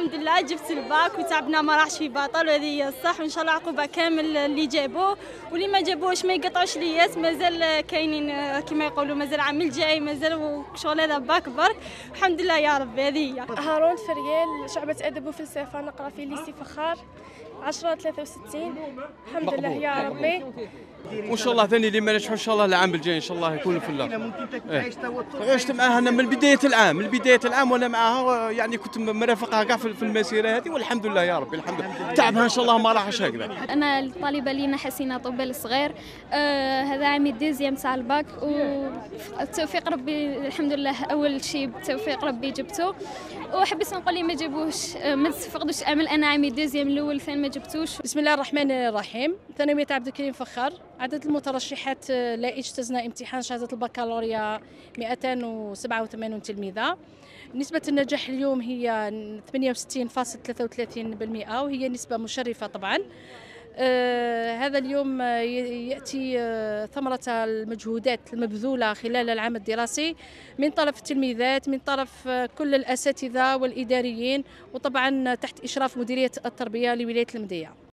الحمد لله جبت الباك وتعبنا ما راحش في باطل، وهذه هي الصح. وان شاء الله عقوبه كامل اللي جابوه، واللي ما جابوهش ما يقطعوش ليات. مازال كاينين كما يقولوا، مازال العام الجاي مازال، وشغل هذا باك برك. الحمد لله يا ربي. هذه هي. هارون فريال، شعبة أدب وفلسفة، نقرأ في ليسي فخار 1063. الحمد لله يا ربي. وان شاء الله ثاني اللي ما نجحوا ان شاء الله العام الجاي ان شاء الله يكونوا في الله. عشت معاها انا من بدايه العام وانا معاها، يعني كنت مرافقها كاع في المسيره هذه، والحمد لله يا ربي. الحمد لله تعبها ان شاء الله ما راحش هكذا. انا الطالبه لينا حسينه طوبل الصغير، هذا عامي الديزيام تاع الباك، وتوفيق ربي الحمد لله. اول شيء بتوفيق ربي جبته، وحبيت نقول لي ما جابوش ما تفقدوش امل. انا عامي الديزيام الاول ثاني ما جبتوش. بسم الله الرحمن الرحيم. ثانوية عبد الكريم فخار. عدد المترشحات لا اجتزنا امتحان شهادة البكالوريا 287 تلميذة. نسبة النجاح اليوم هي 68.33%، وهي نسبة مشرفة طبعا. هذا اليوم يأتي ثمرة المجهودات المبذولة خلال العام الدراسي من طرف التلميذات، من طرف كل الأساتذة والإداريين، وطبعا تحت إشراف مديرية التربية لولاية المدية.